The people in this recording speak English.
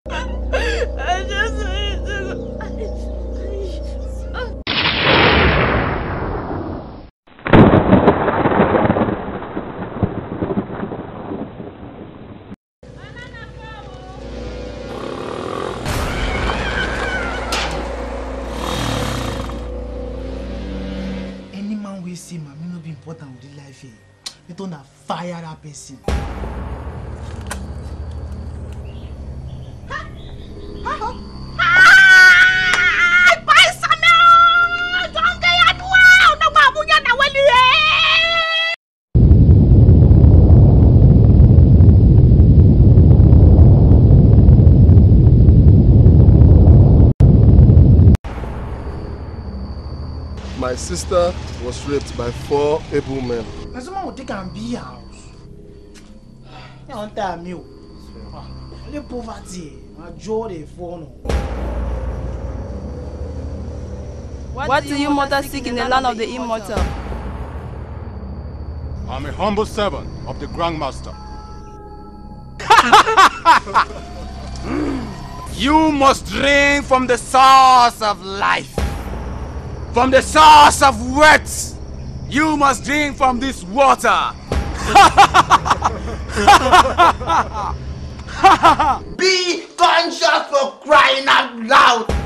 I just need to go. Any man we see, man, may not be important with the life here. You don't have fire that person. My sister was raped by 4 able men. And someone will take and be house. You don't tell me. Only poverty. My jaw they fall. What do you mortals seek in the land of the immortal? I'm a humble servant of the Grand Master. You must drink from the source of life. From the source of words. You must drink from this water. Be conscious for crying out loud.